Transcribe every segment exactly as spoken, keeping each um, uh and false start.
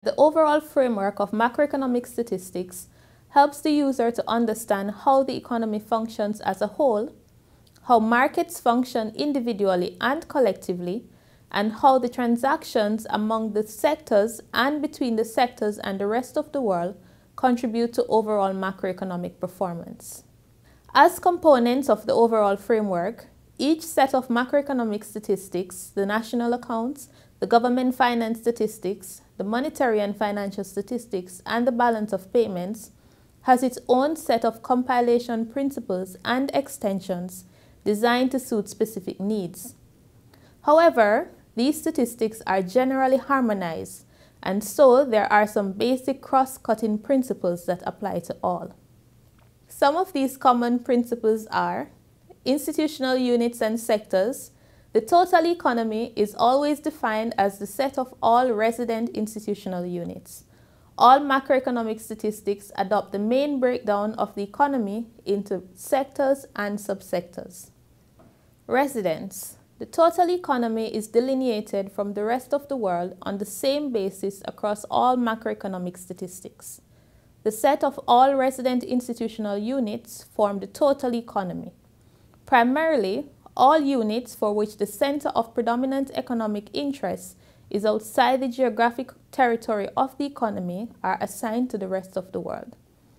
The overall framework of macroeconomic statistics helps the user to understand how the economy functions as a whole, how markets function individually and collectively, and how the transactions among the sectors and between the sectors and the rest of the world contribute to overall macroeconomic performance. As components of the overall framework, each set of macroeconomic statistics, the national accounts, the government finance statistics, the monetary and financial statistics, and the balance of payments, has its own set of compilation principles and extensions designed to suit specific needs. However, these statistics are generally harmonized, and so there are some basic cross-cutting principles that apply to all. Some of these common principles are institutional units and sectors. The total economy is always defined as the set of all resident institutional units. All macroeconomic statistics adopt the main breakdown of the economy into sectors and subsectors. Residents. The total economy is delineated from the rest of the world on the same basis across all macroeconomic statistics. The set of all resident institutional units form the total economy. Primarily, all units for which the center of predominant economic interest is outside the geographic territory of the economy are assigned to the rest of the world.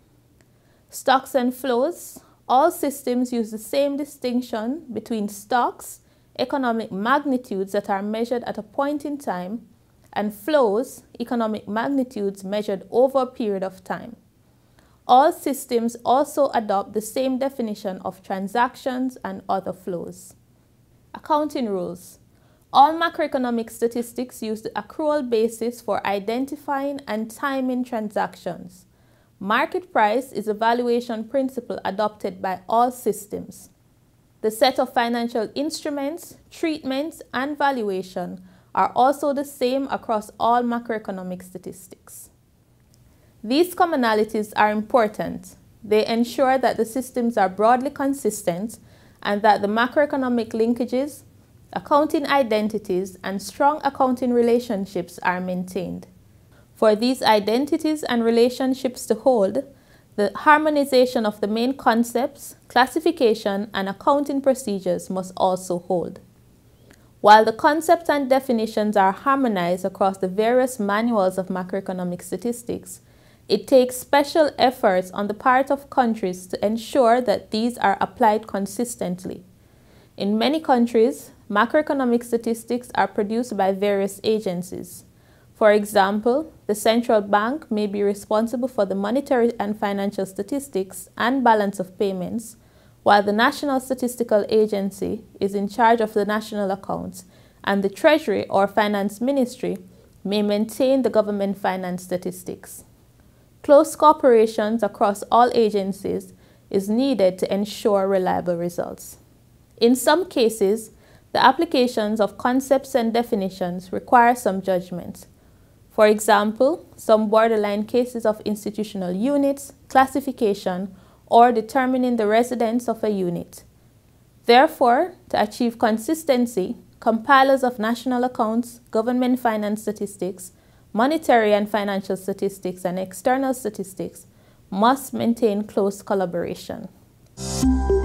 Stocks and flows. All systems use the same distinction between stocks, economic magnitudes that are measured at a point in time, and flows, economic magnitudes measured over a period of time. All systems also adopt the same definition of transactions and other flows. Accounting rules. All macroeconomic statistics use the accrual basis for identifying and timing transactions. Market price is a valuation principle adopted by all systems. The set of financial instruments, treatments, and valuation are also the same across all macroeconomic statistics. These commonalities are important. They ensure that the systems are broadly consistent and that the macroeconomic linkages, accounting identities, and strong accounting relationships are maintained. For these identities and relationships to hold, the harmonization of the main concepts, classification, and accounting procedures must also hold. While the concepts and definitions are harmonized across the various manuals of macroeconomic statistics, it takes special efforts on the part of countries to ensure that these are applied consistently. In many countries, macroeconomic statistics are produced by various agencies. For example, the central bank may be responsible for the monetary and financial statistics and balance of payments, while the National Statistical Agency is in charge of the national accounts, and the Treasury or Finance Ministry may maintain the government finance statistics. Close cooperation across all agencies is needed to ensure reliable results. In some cases, the applications of concepts and definitions require some judgment. For example, some borderline cases of institutional units, classification, or determining the residence of a unit. Therefore, to achieve consistency, compilers of national accounts, government finance statistics, monetary and financial statistics, and external statistics must maintain close collaboration.